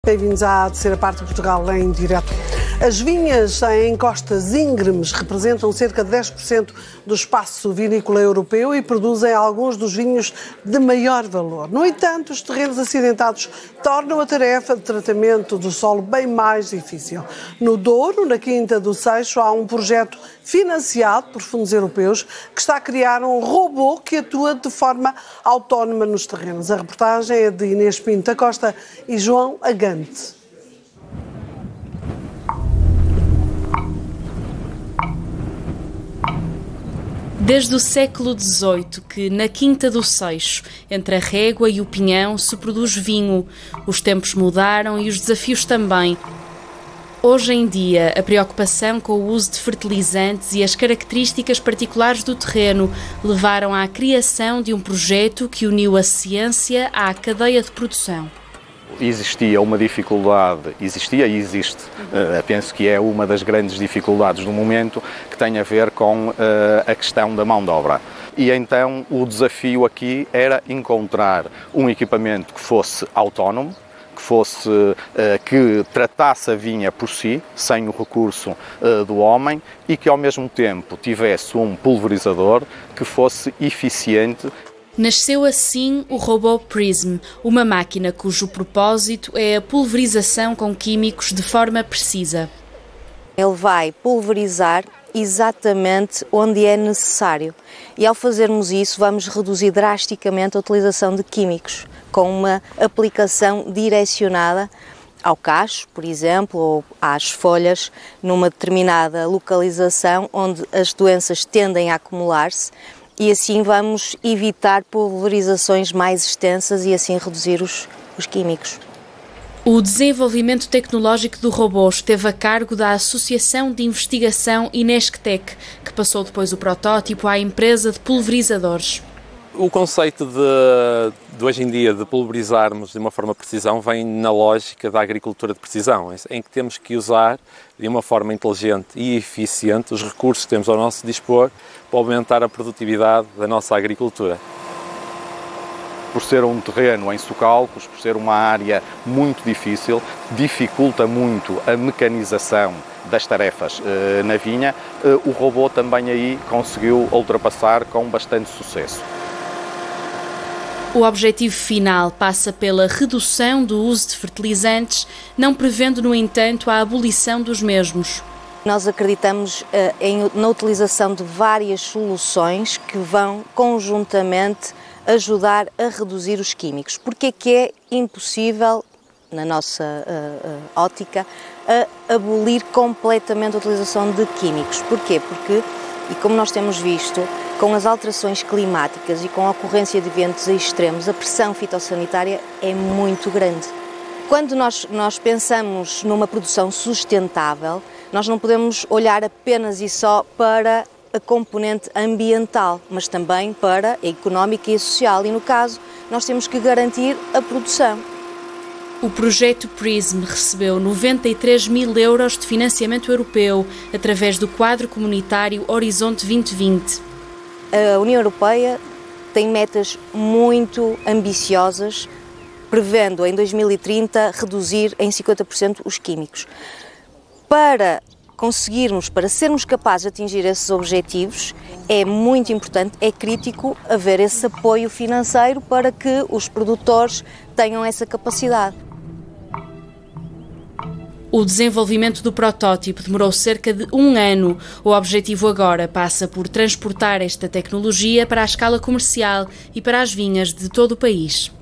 Bem-vindos à terceira parte de Portugal em direto. As vinhas em costas íngremes representam cerca de 10% do espaço vinícola europeu e produzem alguns dos vinhos de maior valor. No entanto, os terrenos acidentados tornam a tarefa de tratamento do solo bem mais difícil. No Douro, na Quinta do Seixo, há um projeto financiado por fundos europeus que está a criar um robô que atua de forma autónoma nos terrenos. A reportagem é de Inês Pinto da Costa e João Agante. Desde o século XVIII que, na Quinta do Seixo, entre a régua e o pinhão, se produz vinho. Os tempos mudaram e os desafios também. Hoje em dia, a preocupação com o uso de fertilizantes e as características particulares do terreno levaram à criação de um projeto que uniu a ciência à cadeia de produção. Existia uma dificuldade, existia e existe, penso que é uma das grandes dificuldades do momento, que tem a ver com a questão da mão de obra. E então o desafio aqui era encontrar um equipamento que fosse autónomo, que tratasse a vinha por si, sem o recurso do homem, e que ao mesmo tempo tivesse um pulverizador que fosse eficiente. Nasceu assim o robô Prism, uma máquina cujo propósito é a pulverização com químicos de forma precisa. Ele vai pulverizar exatamente onde é necessário e ao fazermos isso vamos reduzir drasticamente a utilização de químicos com uma aplicação direcionada ao cacho, por exemplo, ou às folhas, numa determinada localização onde as doenças tendem a acumular-se. E assim vamos evitar pulverizações mais extensas e assim reduzir os químicos. O desenvolvimento tecnológico do robô esteve a cargo da Associação de Investigação Inesctec, que passou depois o protótipo à empresa de pulverizadores. O conceito de hoje em dia de pulverizarmos de uma forma de precisão vem na lógica da agricultura de precisão, em que temos que usar de uma forma inteligente e eficiente os recursos que temos ao nosso dispor para aumentar a produtividade da nossa agricultura. Por ser um terreno em socalcos, por ser uma área muito difícil, dificulta muito a mecanização das tarefas na vinha, o robô também aí conseguiu ultrapassar com bastante sucesso. O objetivo final passa pela redução do uso de fertilizantes, não prevendo, no entanto, a abolição dos mesmos. Nós acreditamos na utilização de várias soluções que vão conjuntamente ajudar a reduzir os químicos. Porque é que é impossível, na nossa ótica, abolir completamente a utilização de químicos? Porquê? Porque, e como nós temos visto, com as alterações climáticas e com a ocorrência de eventos extremos, a pressão fitossanitária é muito grande. Quando nós pensamos numa produção sustentável, nós não podemos olhar apenas e só para a componente ambiental, mas também para a económica e a social. E, no caso, nós temos que garantir a produção. O projeto PRISM recebeu 93 mil euros de financiamento europeu através do quadro comunitário Horizonte 2020. A União Europeia tem metas muito ambiciosas, prevendo em 2030 reduzir em 50% os químicos. Para sermos capazes de atingir esses objetivos, é muito importante, é crítico haver esse apoio financeiro para que os produtores tenham essa capacidade. O desenvolvimento do protótipo demorou cerca de 1 ano. O objetivo agora passa por transportar esta tecnologia para a escala comercial e para as vinhas de todo o país.